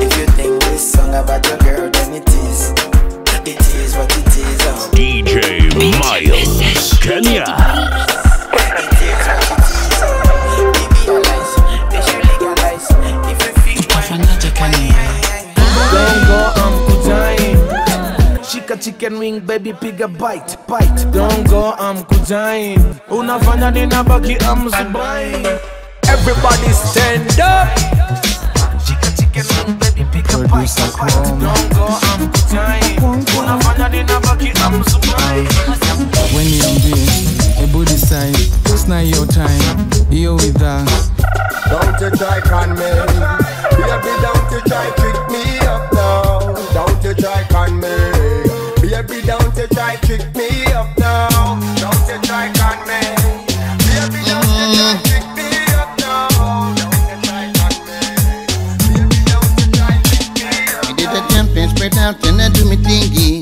If you think this song about your girl, then it is what it is. DJ Miles, Kenya. Don't go, I'm kujain. Shika chicken wing, baby, piga bite. Don't go, I'm kujain. Unafanya ninabaki, I'm zubain. Everybody stand up. Shika chicken wing, baby, piga bite. Don't go, I'm kujain. Unafanya ninabaki, I'm zubain. When you're this, a booty side, it's not your time. You're with us. Don't you try con me, baby, don't you try trick me up now. Don't you try con me, baby, don't you try trick me up now. Don't you try con me, baby, don't you try trick me up now. Don't you try con me, baby, don't you try trick me up now. I did a champion spread out and I do me thingy.